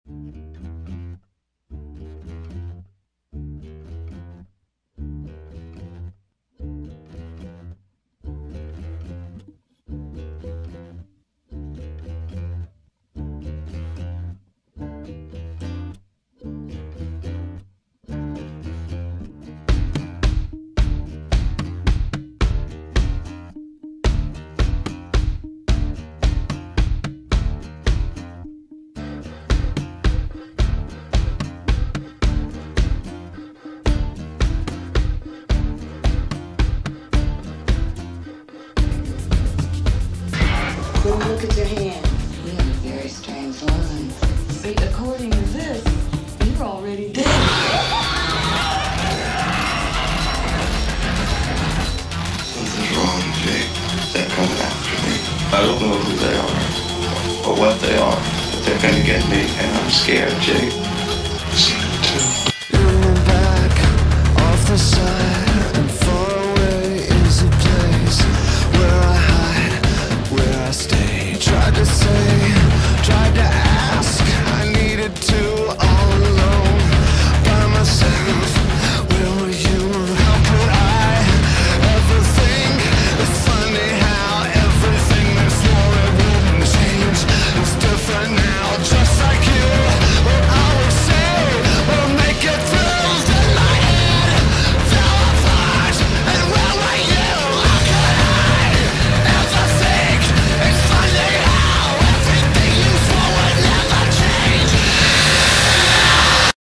Let me look at your hand. You have a very strange line. See, according to this, you're already dead. Something's wrong, Jake. They're coming after me. I don't know who they are or what they are, but they're gonna get me, and I'm scared, Jake.